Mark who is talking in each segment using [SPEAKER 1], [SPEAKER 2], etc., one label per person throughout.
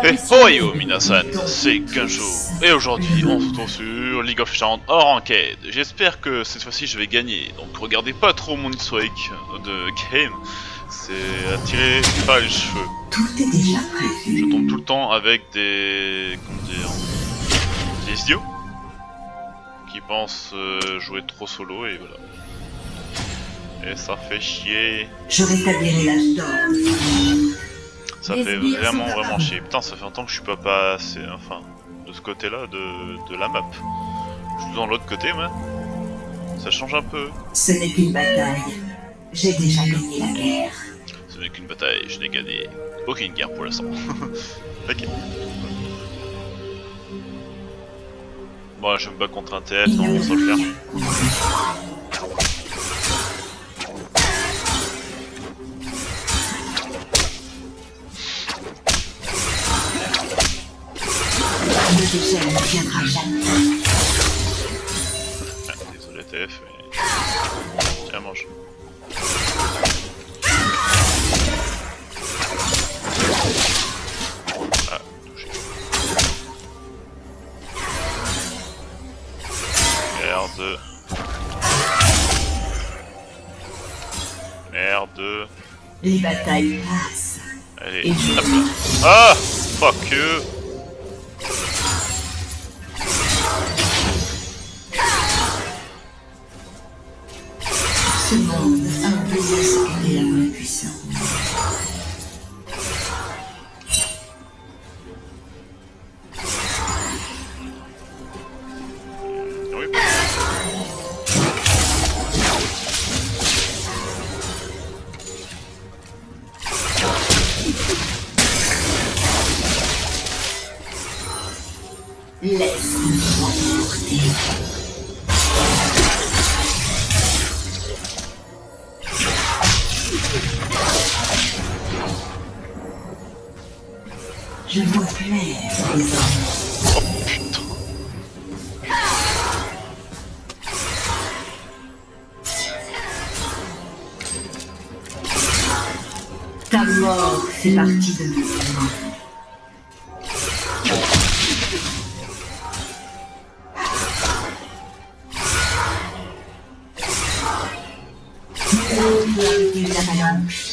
[SPEAKER 1] Oh yo minasan, c'est Kanjo et aujourd'hui on se retrouve sur League of Legends hors enquête. J'espère que cette fois-ci je vais gagner, donc regardez pas trop mon historique de game, c'est à tirer par les cheveux. Je tombe tout le temps avec des... comment dire... des idiots qui pensent jouer trop solo et voilà. Et ça fait chier.
[SPEAKER 2] Je rétablirai l'âge d'or.
[SPEAKER 1] Ça fait vraiment chier. Putain, ça fait longtemps que je suis pas passé, enfin, de ce côté-là de la map. Je suis dans l'autre côté, mais ça change un peu.
[SPEAKER 2] Ce n'est qu'une bataille. J'ai déjà gagné la guerre.
[SPEAKER 1] Ce n'est qu'une bataille, je n'ai gagné aucune guerre pour l'instant. Ok. Bon, là, je me bats contre un TF, non, ça va le faire.
[SPEAKER 2] Le dégel ne viendra jamais.
[SPEAKER 1] Ah, désolé TF, mais... tiens, mange. Ah, touché. Merde. Merde.
[SPEAKER 2] Les batailles passent.
[SPEAKER 1] Allez, hop là. Ah, fuck you.
[SPEAKER 2] Ce monde impose ce qu'est la vraie puissance.
[SPEAKER 1] Oui.
[SPEAKER 2] Laisse-moi porter. Je vois clair désormais.
[SPEAKER 1] Oh putain.
[SPEAKER 2] Ta mort fait partie de moi. L'avalanche.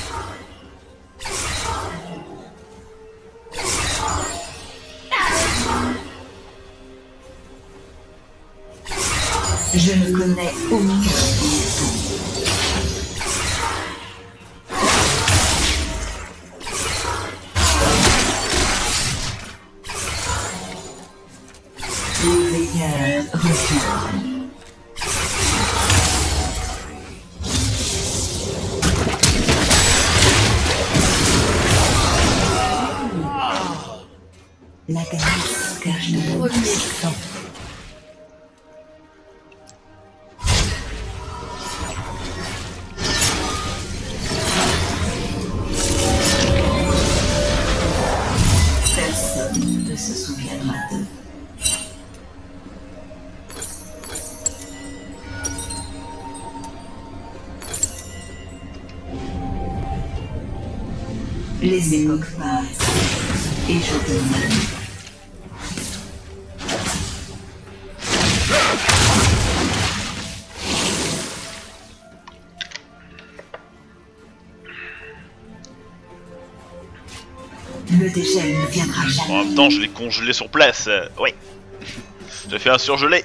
[SPEAKER 2] Je ne connais aucun. Le veilleur revient. La grâce cache de premier sang. Personne ne se souviendra d'eux. Les époques passent et je demeure. Le dégel ne viendra jamais.
[SPEAKER 1] En même temps, je l'ai congelé sur place. Oui. J'ai fait un surgelé.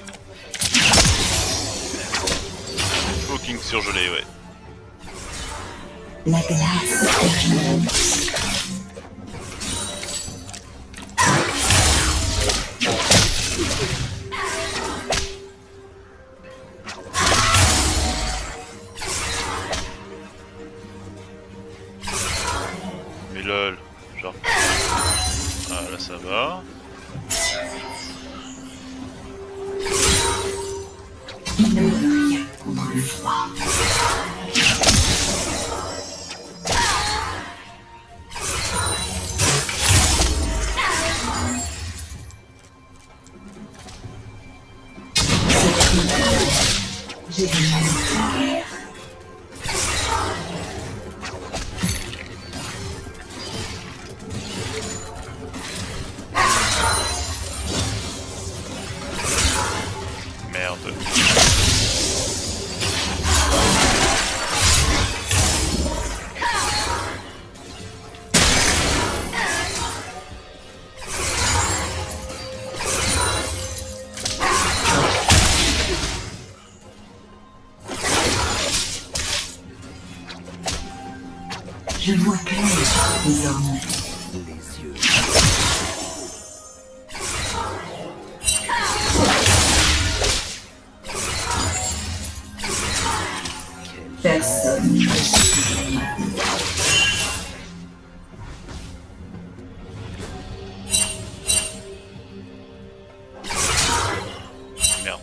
[SPEAKER 1] Fucking surgelé, ouais.
[SPEAKER 2] La glace permanente.
[SPEAKER 1] Mais lol, genre... ah là ça va.
[SPEAKER 2] Il ne veut rien contre le froid. J'ai déjà la guerre. Je vois clair désormais. Personne ne suffit.
[SPEAKER 1] Merde.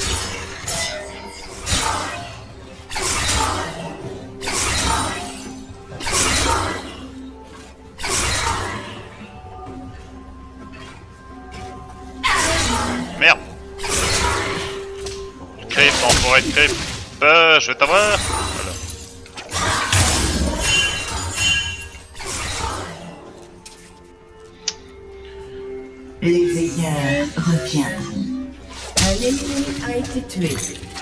[SPEAKER 1] Merde. Creep, enfoiré de creep. Je vais t'avoir. Voilà.
[SPEAKER 2] Les veilleurs reviendront.
[SPEAKER 3] Un ennemi a été tué.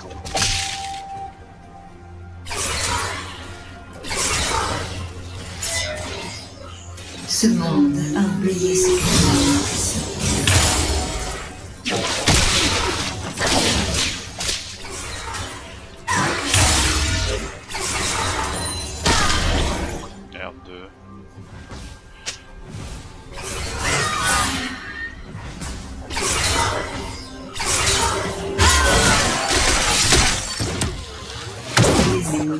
[SPEAKER 2] Ce monde a oublié ses croyances.
[SPEAKER 1] Merde.
[SPEAKER 2] Les ennemis.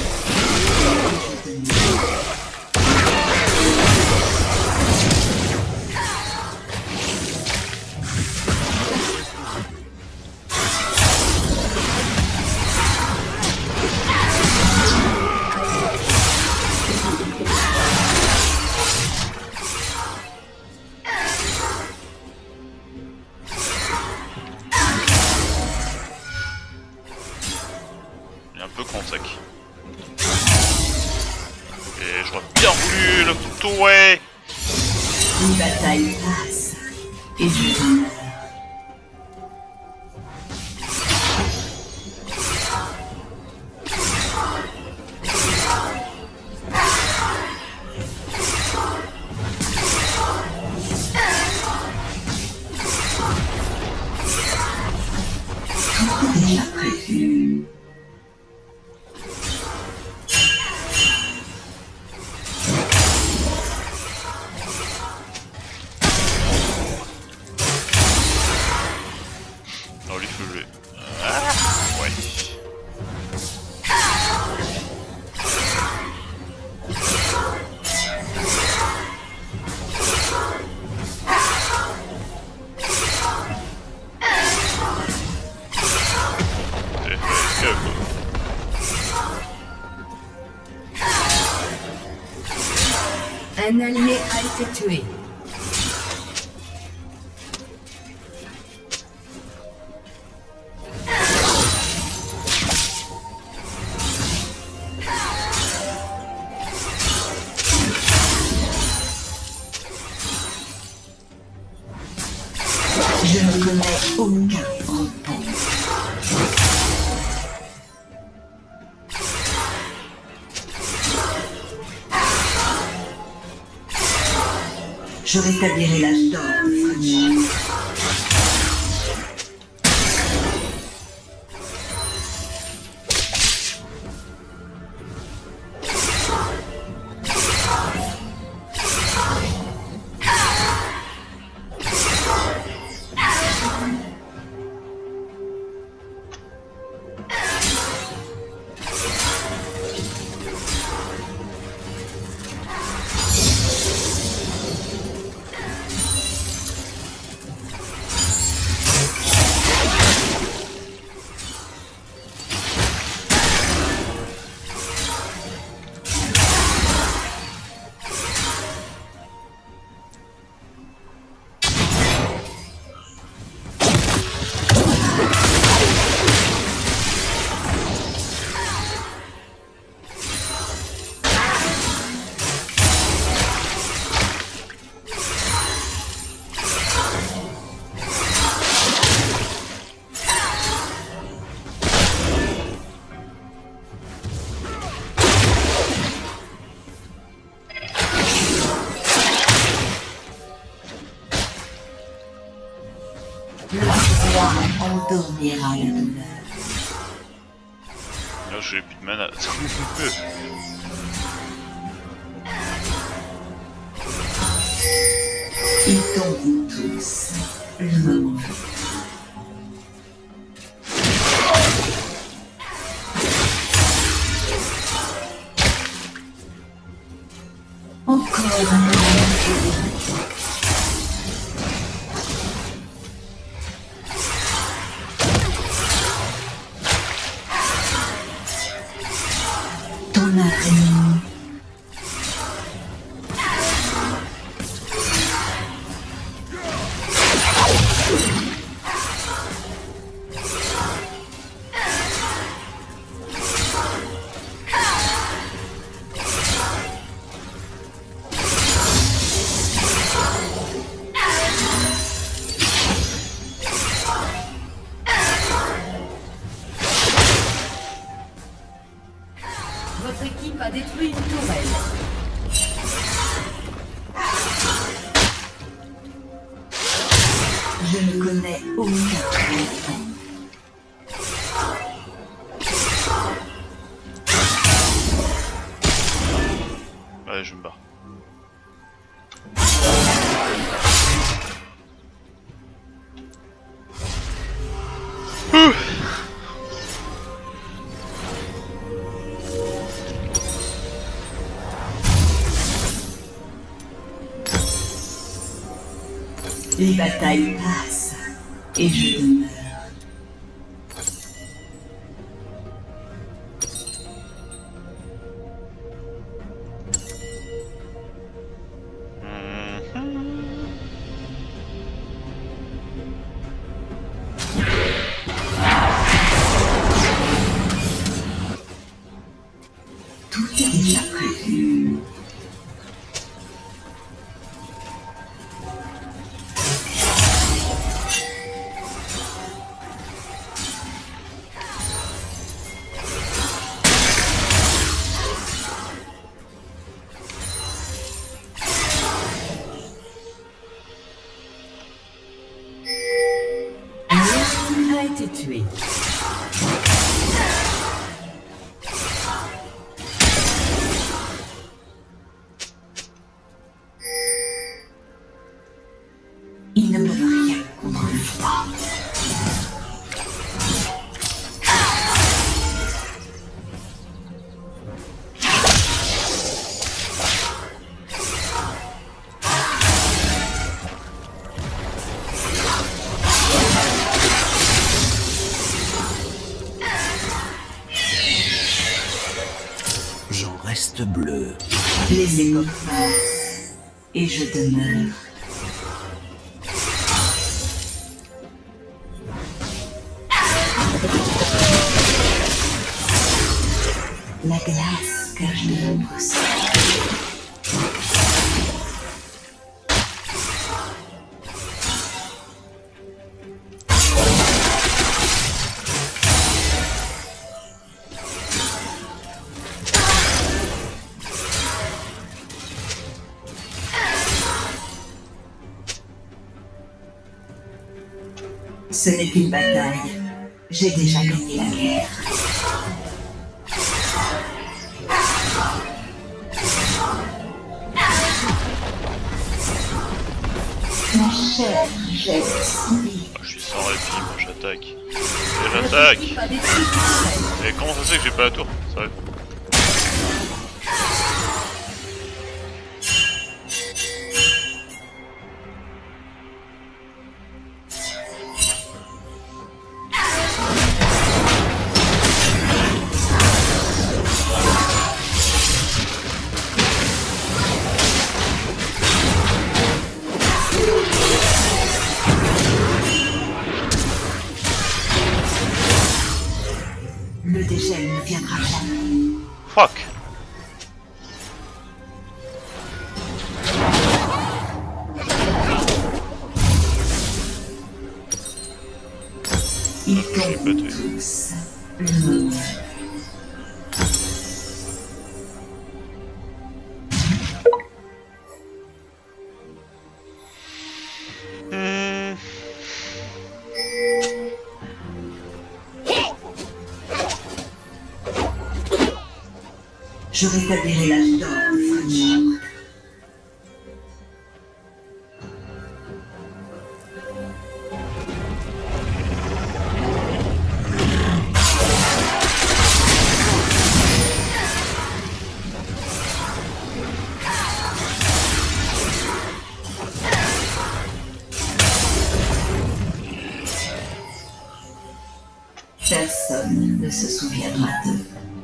[SPEAKER 1] Il est un peu con sec. Et j'aurais bien voulu le tuer.
[SPEAKER 2] Une bataille passe et du bonheur. Déjà prévu.
[SPEAKER 1] Non, lui faut jouer. Ouais. J'ai fait que quoi.
[SPEAKER 3] Un allié a été tué.
[SPEAKER 2] Je ne connais aucun repos. Je rétablirai l'âge d'or de Phoenix. Endormira la douleur.
[SPEAKER 1] Là j'ai plus de mana.
[SPEAKER 2] Ils tomberont tous le moment venu. Encore un moment joli. Ton araignée.
[SPEAKER 3] Votre équipe a détruit une tourelle.
[SPEAKER 2] Je ne connais aucun enfant.
[SPEAKER 1] Ouais, je me barre.
[SPEAKER 2] Les batailles passent et je demeure. Tout est déjà prévu.
[SPEAKER 3] A été tué.
[SPEAKER 2] Il ne peut rien contre le froid.
[SPEAKER 4] J'en reste bleu.
[SPEAKER 2] Les époques passent et je demeure. La glace que je ne possède. Ce n'est qu'une bataille. J'ai déjà gagné la guerre. Ma chère jette si.
[SPEAKER 1] Je suis sans répit, moi j'attaque. Et j'attaque.
[SPEAKER 3] L'équipe a détruit une tourelle.
[SPEAKER 1] Et comment ça se fait que j'ai pas la tour? Sérieux?
[SPEAKER 2] Le dégel ne viendra jamais.
[SPEAKER 1] Fuck!
[SPEAKER 2] Ils
[SPEAKER 1] Pas
[SPEAKER 2] tomberont
[SPEAKER 1] tué.
[SPEAKER 2] tous le moment. Je rétablirai l'âge d'or de French. personne ne se souviendra d'eux.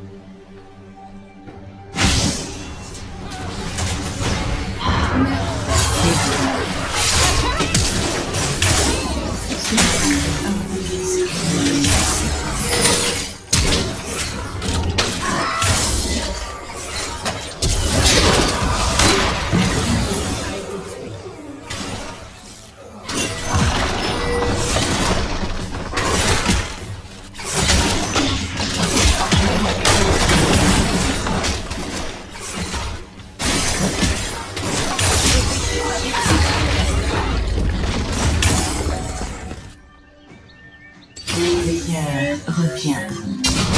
[SPEAKER 2] Reviendront.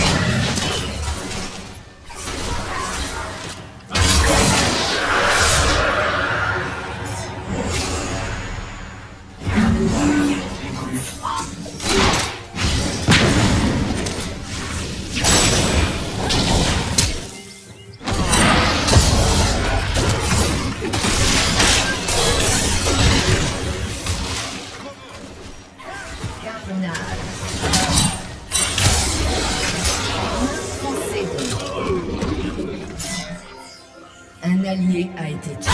[SPEAKER 3] Un allié a été tué.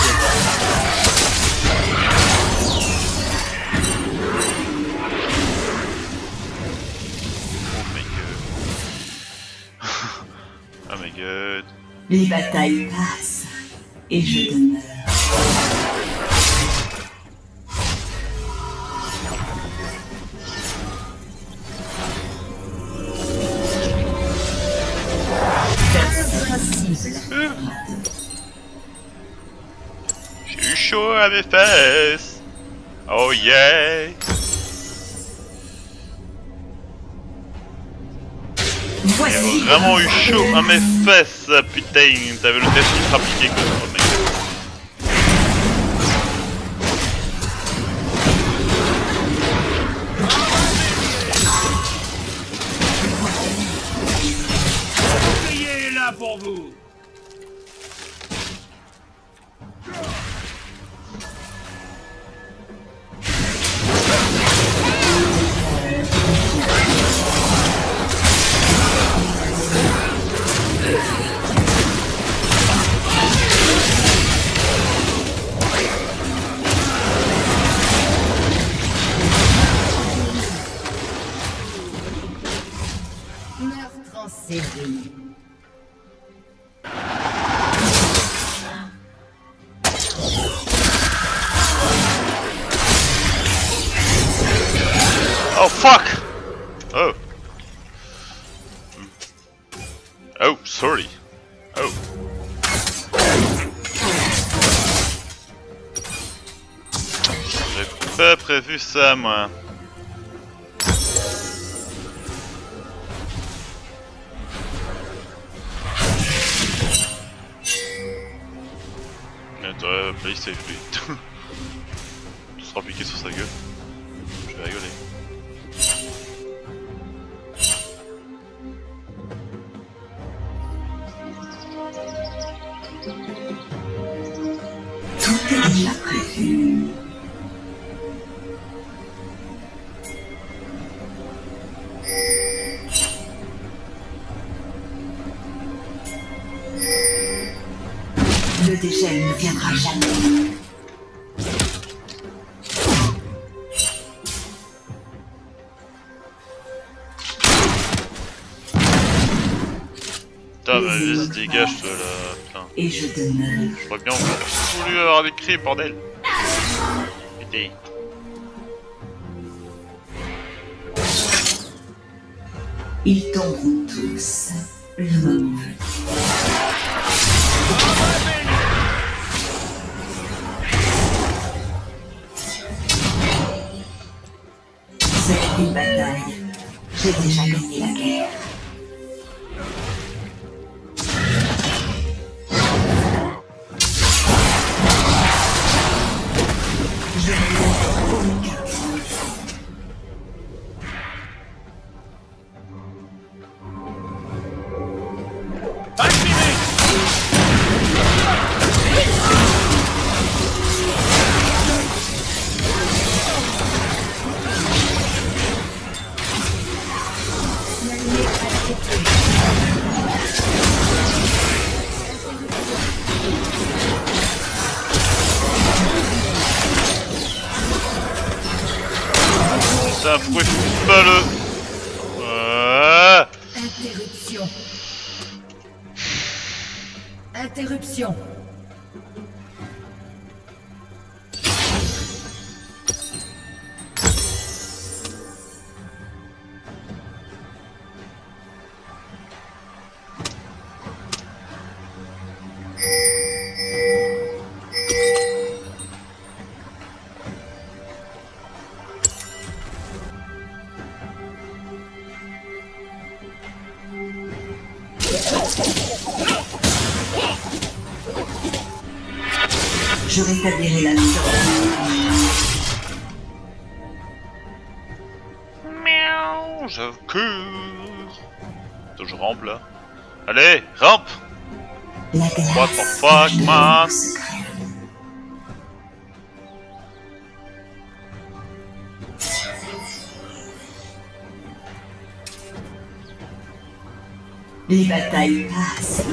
[SPEAKER 1] Oh my god.
[SPEAKER 2] Les batailles passent et je demeure.
[SPEAKER 1] J'ai eu chaud à mes fesses. Oh yeah. J'ai vraiment eu chaud à mes fesses. Putain, t'avais le test ultra piqué quoi. Oh mec.
[SPEAKER 5] Est là pour vous.
[SPEAKER 3] Meurtre en série.
[SPEAKER 1] Oh fuck! Oh. Oh, sorry. Oh. J'ai pas prévu ça moi. T'aurais play safe lui. Tout sera piqué sur sa gueule. Je vais rigoler.
[SPEAKER 2] Tout est déjà prévu. Le dégel ne viendra jamais.
[SPEAKER 1] Putain, mais vas-y, dégage toi là, putain.
[SPEAKER 2] Et je demeure.
[SPEAKER 1] Je crois bien qu'on voulu avoir des cris, bordel. Putain.
[SPEAKER 2] Ils tomberont tous. Le moment venu. C'est une bataille. J'ai déjà gagné la guerre. Je ne laisse aucun.
[SPEAKER 1] Putain, pourquoi il faut pas le...
[SPEAKER 3] Interruption. Interruption.
[SPEAKER 2] Je rétablirai la sortie.
[SPEAKER 1] Miaou, j'avoue que... Je rampe là. Allez, rampe.
[SPEAKER 2] La
[SPEAKER 1] What the
[SPEAKER 2] glace
[SPEAKER 1] fuck,
[SPEAKER 2] cache de
[SPEAKER 1] man?
[SPEAKER 2] longs secrets. Les batailles passent.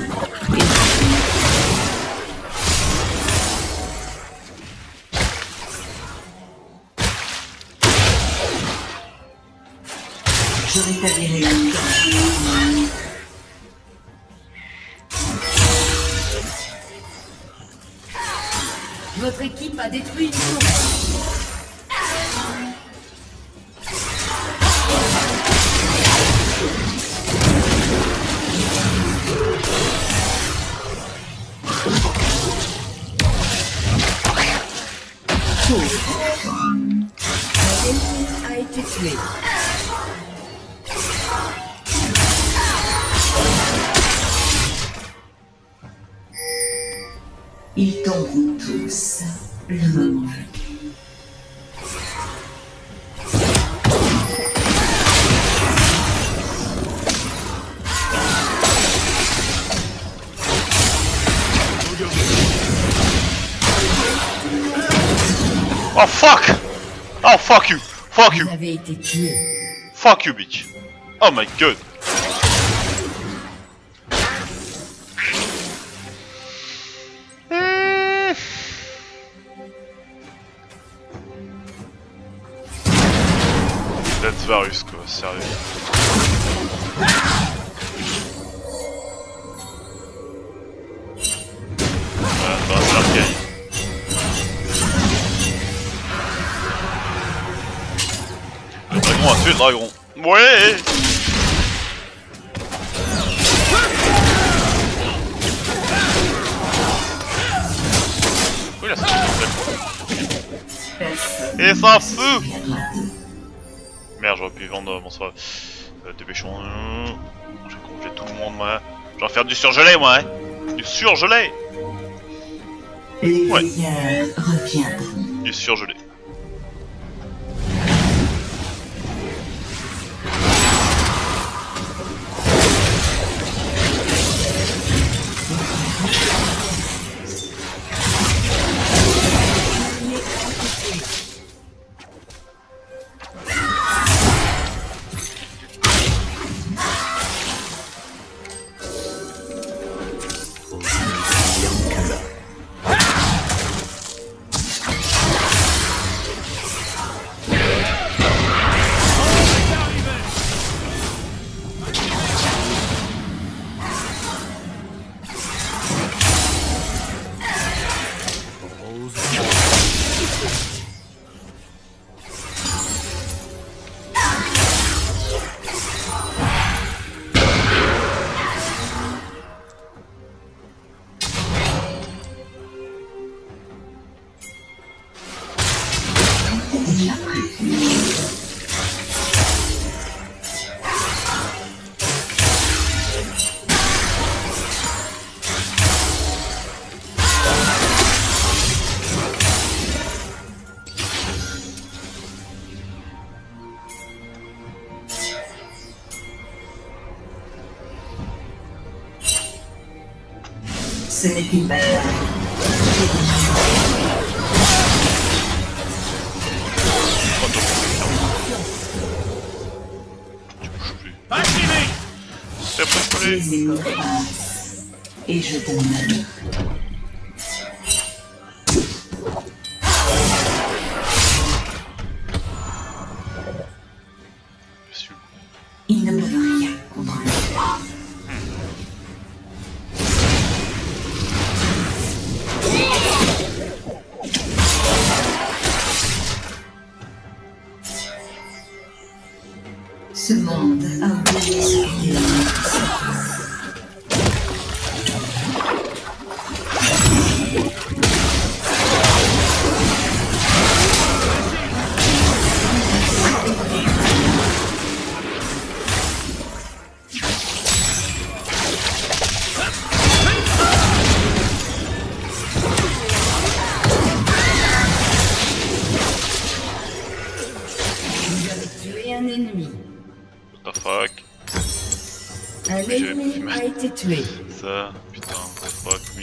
[SPEAKER 2] Je rétablirai la sortie.
[SPEAKER 3] Votre équipe a détruit une tour. L'ennemi a été tué.
[SPEAKER 2] Ils tomberont tous, le moment venu.
[SPEAKER 1] Oh fuck! Oh fuck you! Fuck you!
[SPEAKER 3] Vous avez été tué.
[SPEAKER 1] Fuck you, bitch! Oh my god! Let's Varus quoi, sérieux. Bah c'est l'arcane. Le dragon a tué le dragon. Ouais. Oui là c'est et ça fout. Merde, j'aurais pu vendre mon soir. Dépêchons. J'ai complété tout le monde, moi. Je vais faire du surgelé, moi. Hein. Du surgelé.
[SPEAKER 2] Les
[SPEAKER 1] Ouais.
[SPEAKER 2] veilleurs reviendront.
[SPEAKER 1] Du surgelé.
[SPEAKER 2] Ce n'est qu'une bataille.
[SPEAKER 5] Activé.
[SPEAKER 1] C'est après
[SPEAKER 2] Les échos passent. Et je demeure.
[SPEAKER 1] que j'avais pas fait
[SPEAKER 3] ennemi a été tué.
[SPEAKER 1] ça, putain, fuck me.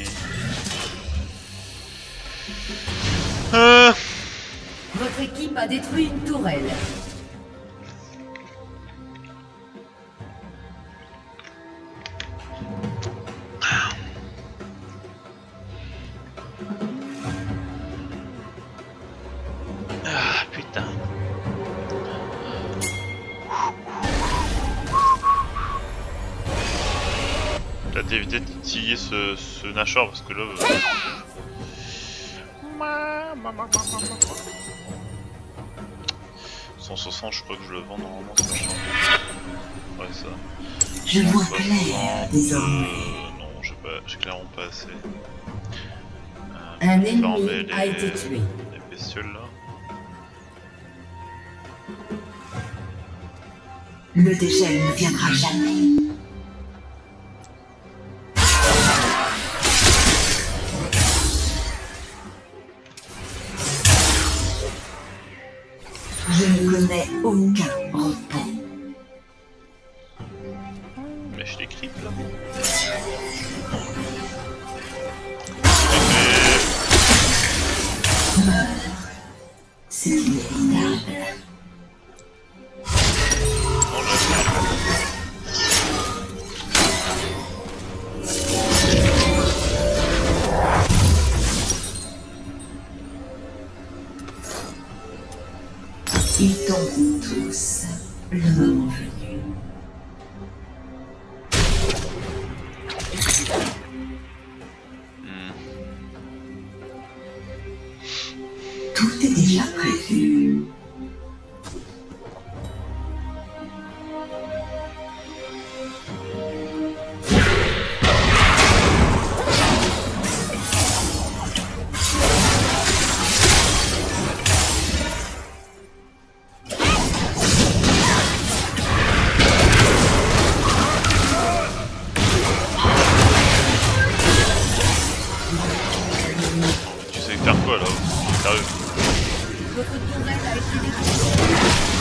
[SPEAKER 3] Votre équipe a détruit une tourelle.
[SPEAKER 1] Ah putain. J'ai hâte d'éviter de titiller ce Nashor parce que là... 160, je crois que je le vends normalement ce machin. Ouais ça.
[SPEAKER 2] Je vois
[SPEAKER 1] 160,
[SPEAKER 2] clair désormais.
[SPEAKER 1] non, j'ai clairement pas assez.
[SPEAKER 3] Un
[SPEAKER 1] Fermer
[SPEAKER 3] ennemi a été tué.
[SPEAKER 1] les bestioles là.
[SPEAKER 2] Le dégel ne viendra jamais. Je ne connais aucun repos.
[SPEAKER 1] Mais je les creep là.
[SPEAKER 2] C'est inévitable.
[SPEAKER 1] Non,
[SPEAKER 2] Ils tombent tous, le moment venu. Tout est déjà prévu.
[SPEAKER 1] tu sais faire quoi là? Sérieux?
[SPEAKER 3] Votre tourelle a été détruite.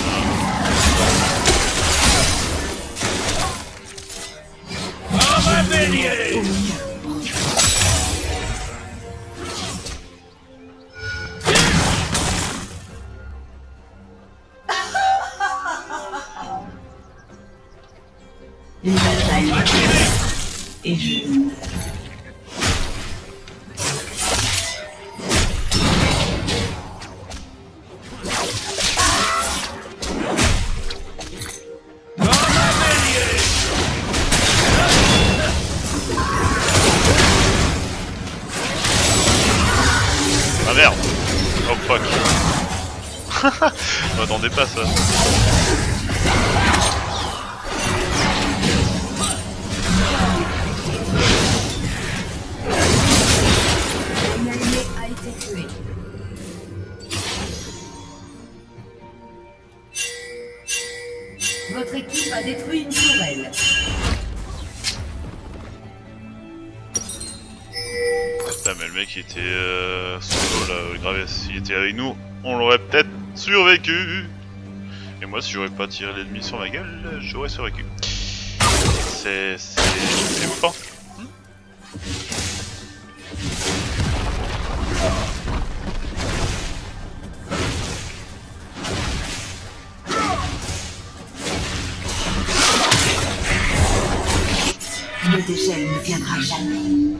[SPEAKER 2] Les batailles et je
[SPEAKER 1] Ah merde! Oh fuck! Je m'attendais pas à ça.
[SPEAKER 3] Un allié a été tué. Votre équipe a détruit une tourelle.
[SPEAKER 1] Putain mais le mec il était solo là, grave, s'il était avec nous, on l'aurait peut-être survécu. Et moi si j'aurais pas tiré l'ennemi sur ma gueule, j'aurais survécu. C'est ouf hein.
[SPEAKER 2] le dégel ne viendra jamais.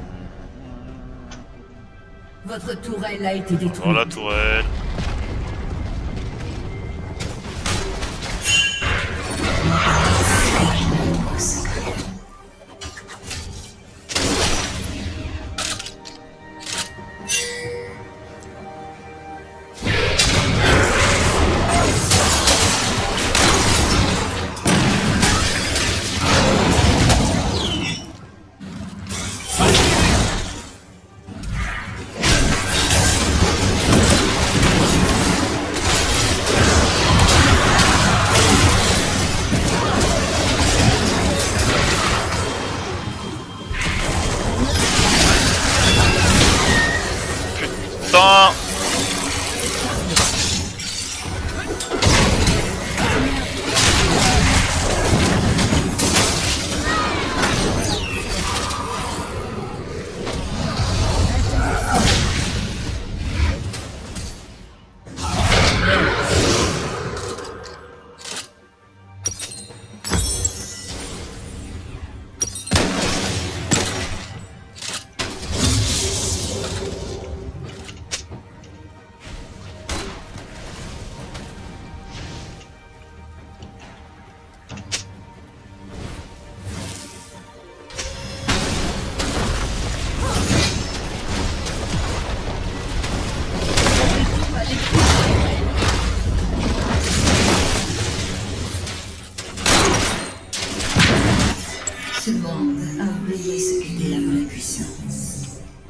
[SPEAKER 3] Votre tourelle a été détruite.
[SPEAKER 1] Dans la tourelle. Putain.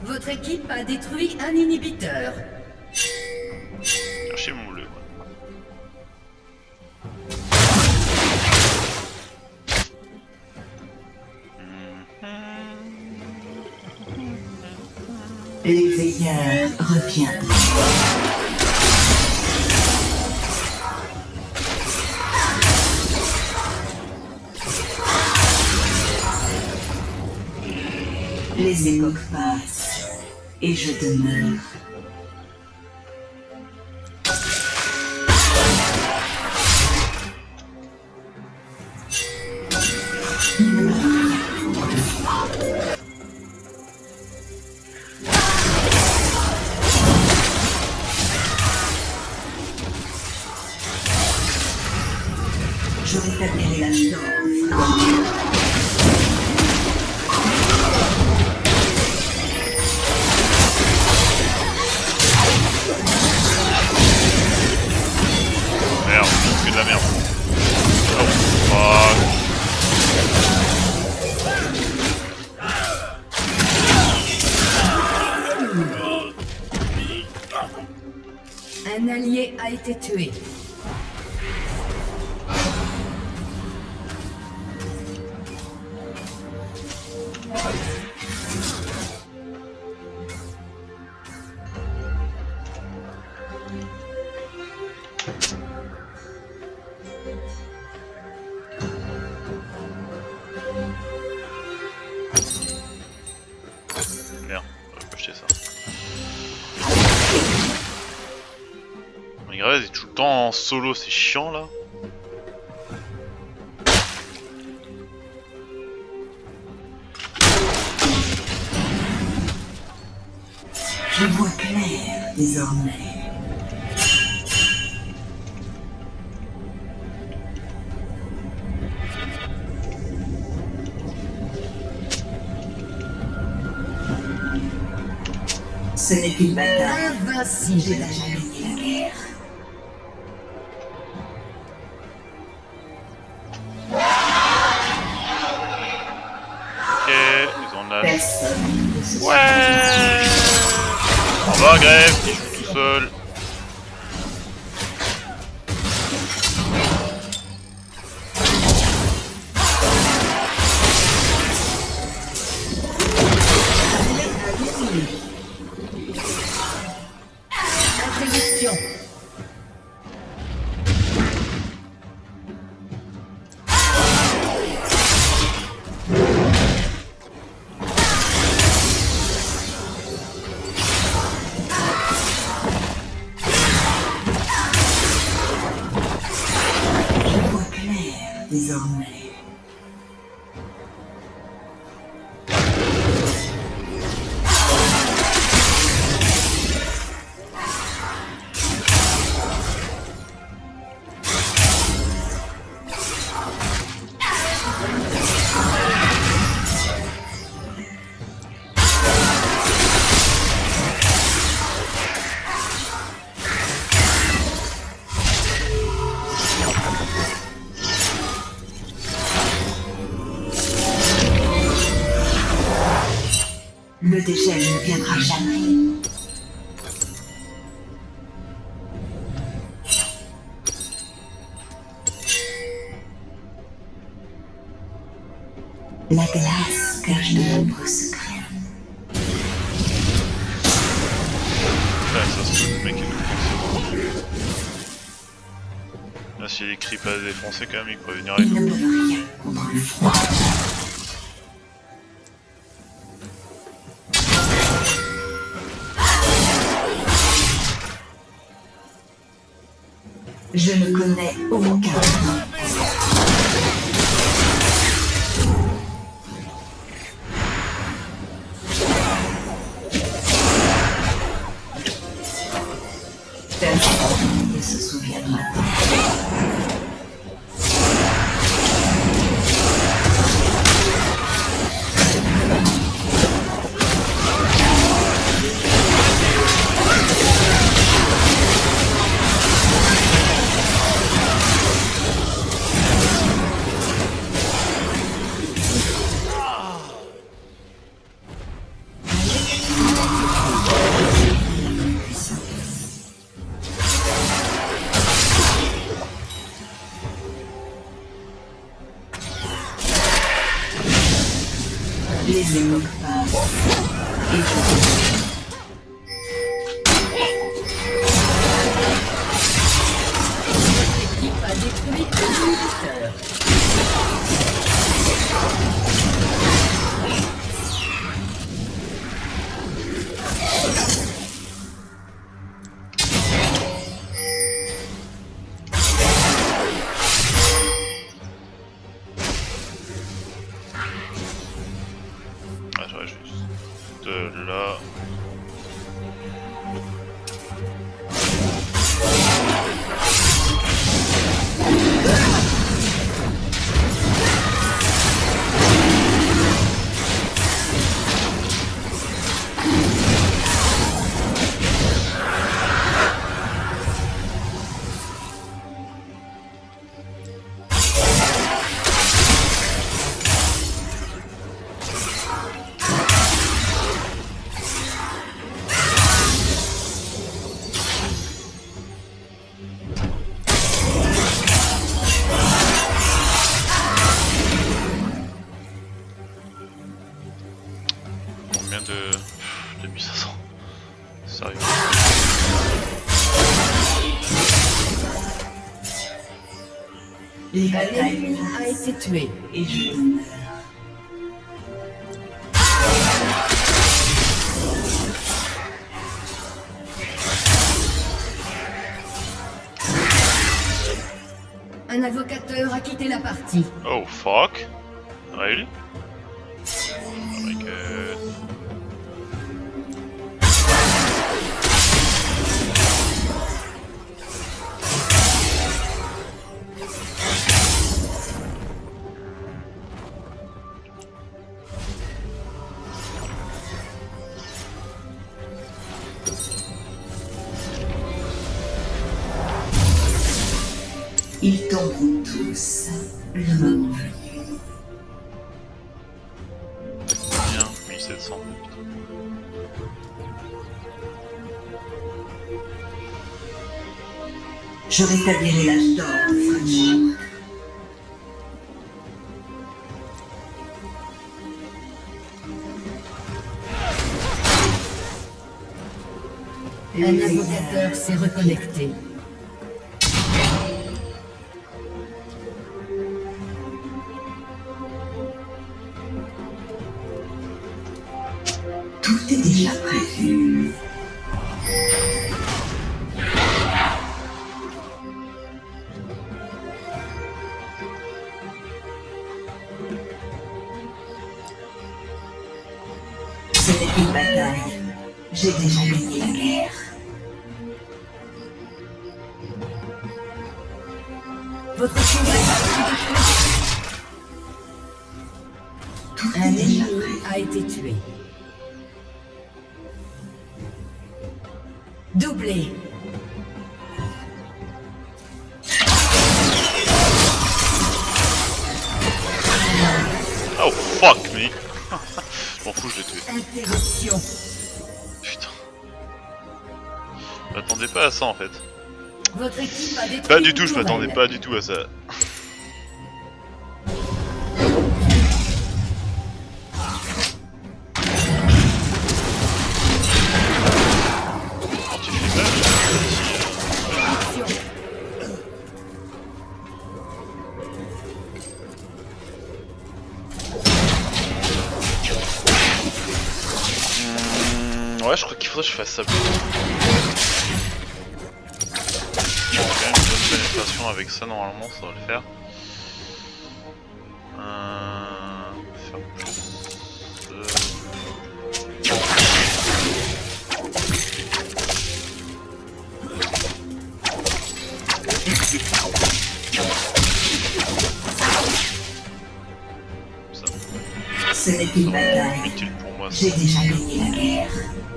[SPEAKER 3] Votre équipe a détruit un inhibiteur.
[SPEAKER 1] Cherchez mon bleu.
[SPEAKER 2] Les veilleurs reviennent. Les époques passent et je demeure. Je rétablirai la danse.
[SPEAKER 1] Merde, que de la merde. Oh, fuck.
[SPEAKER 3] Un allié a été tué.
[SPEAKER 1] Merde, j'aurais pas acheté ça. Mais grave, il est tout le temps en solo, c'est chiant là.
[SPEAKER 2] Je vois clair désormais. Ce n'est qu'une bataille.
[SPEAKER 3] Invincible.
[SPEAKER 2] J'ai déjà gagné la guerre.
[SPEAKER 1] Ok, ils ont de la...
[SPEAKER 2] Personne ne se
[SPEAKER 1] Ouais. On va grève, il joue tout seul.
[SPEAKER 3] Attribution.
[SPEAKER 2] Je vois clair désormais. Le dégel ne viendra jamais. La glace cache de nombreux secrets.
[SPEAKER 1] Ouais, ça se trouve, le mec est défoncé. Là, s'il est creep à défoncer, quand même, il pourrait venir avec
[SPEAKER 2] Ils ne
[SPEAKER 1] nous.
[SPEAKER 2] peuvent rien contre le froid. Je ne connais aucun. Personne ne se souviendra. les moque pas. Et
[SPEAKER 3] L'équipe a détruit un inhibiteur.
[SPEAKER 1] Ah, j'aurais juste de là. Combien de 2500? Sérieux?
[SPEAKER 2] les
[SPEAKER 3] Un
[SPEAKER 2] batailles
[SPEAKER 3] ennemi a été tué.
[SPEAKER 2] et je demeure.
[SPEAKER 3] Un invocateur a quitté la partie.
[SPEAKER 1] Oh fuck? Really? Oh my god.
[SPEAKER 2] Ils tomberont tous, le moment venu.
[SPEAKER 1] Bien, 1700.
[SPEAKER 2] Je rétablirai l'âge d'or de French.
[SPEAKER 3] Un invocateur s'est reconnecté.
[SPEAKER 2] Tout est déjà prévu. Ce n'est qu'une bataille. J'ai déjà gagné la guerre.
[SPEAKER 3] Votre combat
[SPEAKER 2] Tout
[SPEAKER 3] un
[SPEAKER 2] est déjà
[SPEAKER 3] ennemi
[SPEAKER 2] prévu.
[SPEAKER 3] a été tué. Doublé.
[SPEAKER 1] Oh fuck me! Je m'en fous, je l'ai tué.
[SPEAKER 3] Interruption.
[SPEAKER 1] Putain. Je m'attendais pas à ça en fait.
[SPEAKER 3] Votre équipe a détruit
[SPEAKER 1] Pas du
[SPEAKER 3] une
[SPEAKER 1] tout, je m'attendais
[SPEAKER 3] tourelle.
[SPEAKER 1] pas du tout à ça. Quand tu fais mal,
[SPEAKER 3] Attention.
[SPEAKER 1] ouais, je crois qu'il faudrait que je fasse ça plus tôt. J'ai quand même une bonne pénétration avec ça, normalement, ça va le faire. Faire plus. Ça,
[SPEAKER 2] Ce n'est qu'une bataille.
[SPEAKER 1] utile pour moi. Ça.
[SPEAKER 2] J'ai déjà gagné la guerre.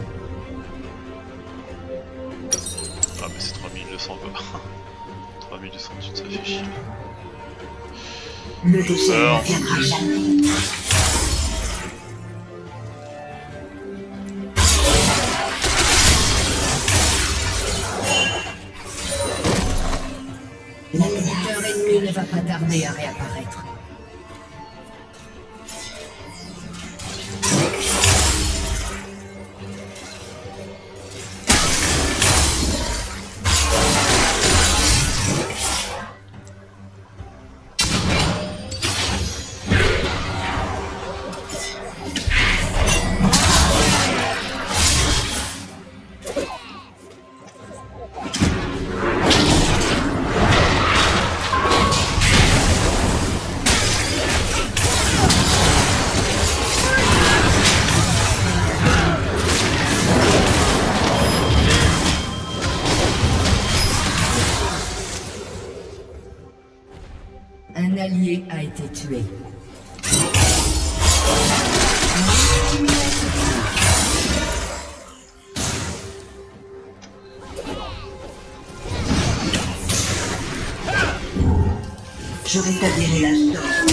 [SPEAKER 1] Ah, mais c'est 3200 quoi. 3200, tu te fais chier.
[SPEAKER 2] Le déchet
[SPEAKER 1] Alors.
[SPEAKER 2] ne viendra jamais. La guerre.
[SPEAKER 3] L'inhibiteur ennemi ne va pas tarder à réapparaître. a été tué.
[SPEAKER 2] Je rétablirai la sorte.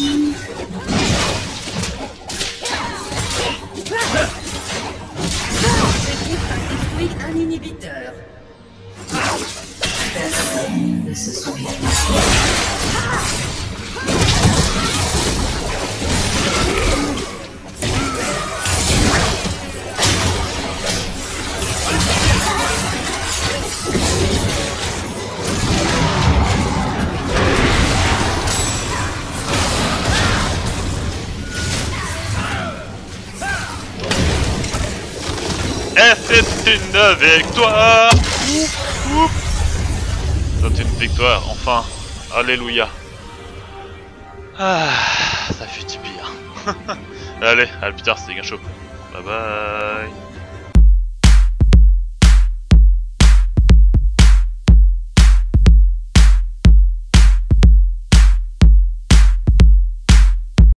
[SPEAKER 3] L'équipe a détruit un inhibiteur.
[SPEAKER 2] Personne ne se souvient.
[SPEAKER 1] Et c'est une victoire. C'est une victoire, enfin. Alléluia. Ah, ça fait du bien. Allez, à plus tard, c'était Gain Show. Bye bye.